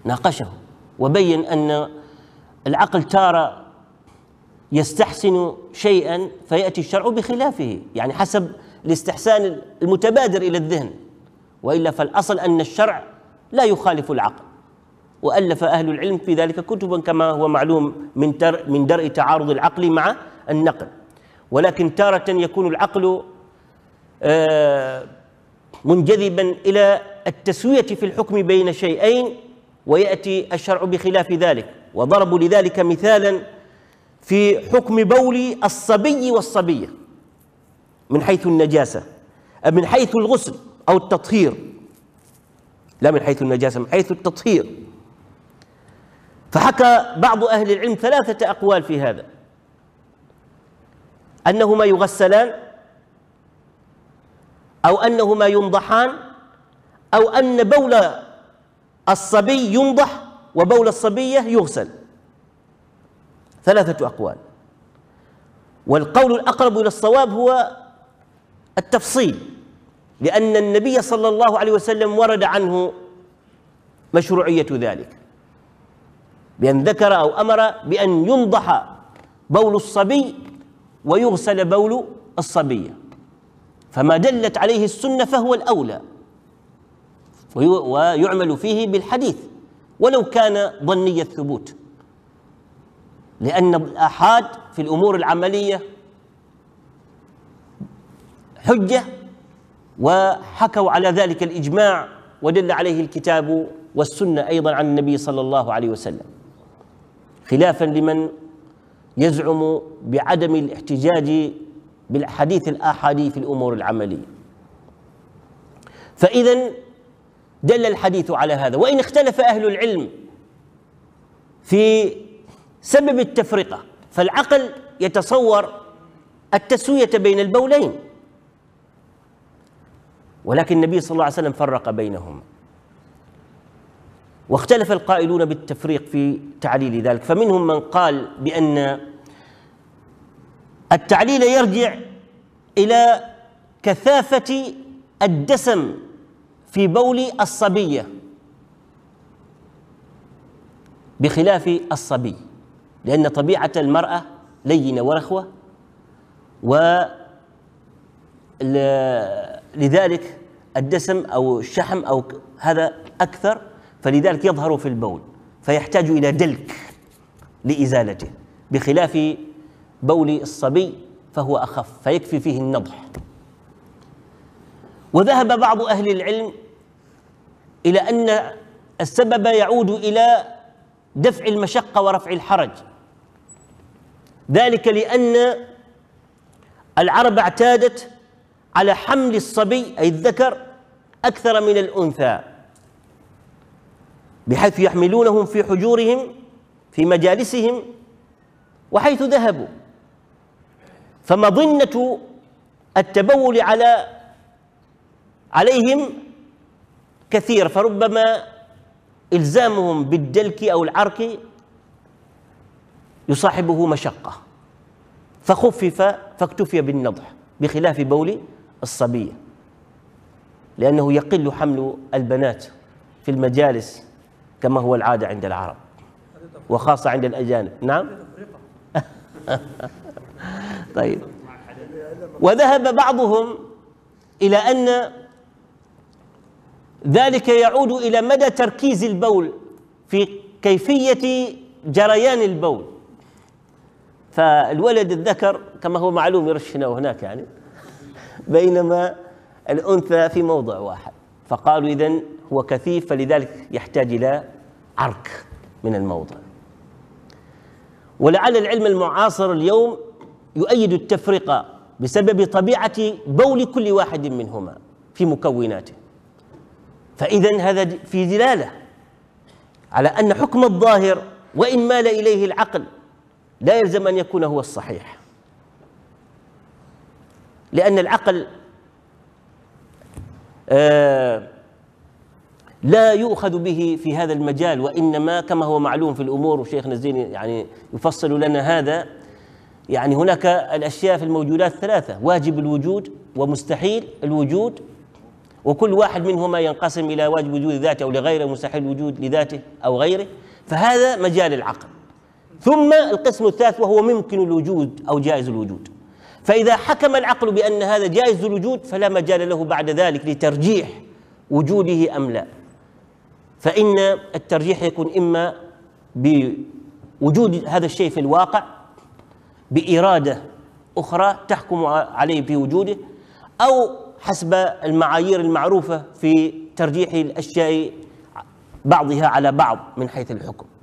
ناقشه وبين أن العقل تارة يستحسن شيئا فيأتي الشرع بخلافه، يعني حسب الاستحسان المتبادر إلى الذهن، وإلا فالأصل أن الشرع لا يخالف العقل. وألف أهل العلم في ذلك كتبا كما هو معلوم من درء تعارض العقل مع النقل. ولكن تارة يكون العقل منجذبا إلى التسوية في الحكم بين شيئين ويأتي الشرع بخلاف ذلك. وضربوا لذلك مثالا في حكم بول الصبي والصبية من حيث النجاسة، من حيث الغسل أو التطهير، لا من حيث النجاسة، من حيث التطهير. فحكى بعض أهل العلم 3 أقوال في هذا: أنهما يغسلان، أو أنهما ينضحان، أو أن بول الصبي ينضح وبول الصبية يغسل. 3 أقوال، والقول الأقرب إلى الصواب هو التفصيل، لأن النبي صلى الله عليه وسلم ورد عنه مشروعية ذلك، بأن ذكر أو أمر بأن ينضح بول الصبي ويغسل بول الصبية، فما دلت عليه السنة فهو الأولى ويعمل فيه بالحديث ولو كان ظني الثبوت، لأن الآحاد في الأمور العملية حجة، وحكوا على ذلك الإجماع ودل عليه الكتاب والسنة أيضا عن النبي صلى الله عليه وسلم، خلافا لمن يزعم بعدم الاحتجاج بالحديث الآحادي في الأمور العملية. فإذا دل الحديث على هذا، وإن اختلف أهل العلم في سبب التفرقة، فالعقل يتصور التسوية بين البولين، ولكن النبي صلى الله عليه وسلم فرق بينهما. واختلف القائلون بالتفريق في تعليل ذلك، فمنهم من قال بأن التعليل يرجع إلى كثافة الدسم في بول الصبية بخلاف الصبي، لأن طبيعة المرأة لينة ورخوة، ولذلك الدسم أو الشحم أو هذا أكثر، فلذلك يظهر في البول فيحتاج إلى دلك لإزالته، بخلاف بول الصبي فهو أخف فيكفي فيه النضح. وذهب بعض أهل العلم إلى أن السبب يعود إلى دفع المشقة ورفع الحرج، ذلك لأن العرب اعتادت على حمل الصبي أي الذكر أكثر من الأنثى، بحيث يحملونهم في حجورهم في مجالسهم وحيث ذهبوا، فمظنة التبول عليهم كثير، فربما إلزامهم بالدلك أو العرك يصاحبه مشقة، فخفف فاكتفي بالنضح، بخلاف بول الصبية، لأنه يقل حمل البنات في المجالس كما هو العادة عند العرب وخاصة عند الأجانب. نعم. طيب. وذهب بعضهم إلى أن ذلك يعود إلى مدى تركيز البول في كيفية جريان البول، فالولد الذكر كما هو معلوم يرش هنا وهناك يعني، بينما الأنثى في موضع واحد، فقالوا إذن هو كثيف فلذلك يحتاج إلى عرك من الموضع. ولعل العلم المعاصر اليوم يؤيد التفرقة بسبب طبيعة بول كل واحد منهما في مكوناته، فإذن هذا في دلالة على أن حكم الظاهر وإن مال إليه العقل لا يلزم أن يكون هو الصحيح، لأن العقل لا يؤخذ به في هذا المجال، وإنما كما هو معلوم في الأمور، وشيخنا الزيني يعني يفصل لنا هذا، يعني هناك الأشياء في الموجودات 3: واجب الوجود، ومستحيل الوجود، وكل واحد منهما ينقسم إلى واجب وجود ذاته أو لغيره، مستحيل الوجود لذاته أو غيره، فهذا مجال العقل. ثم القسم الثالث وهو ممكن الوجود أو جائز الوجود. فإذا حكم العقل بأن هذا جائز الوجود فلا مجال له بعد ذلك لترجيح وجوده أم لا، فإن الترجيح يكون إما بوجود هذا الشيء في الواقع بإرادة أخرى تحكم عليه في وجوده، أو حسب المعايير المعروفة في ترجيح الأشياء بعضها على بعض من حيث الحكم.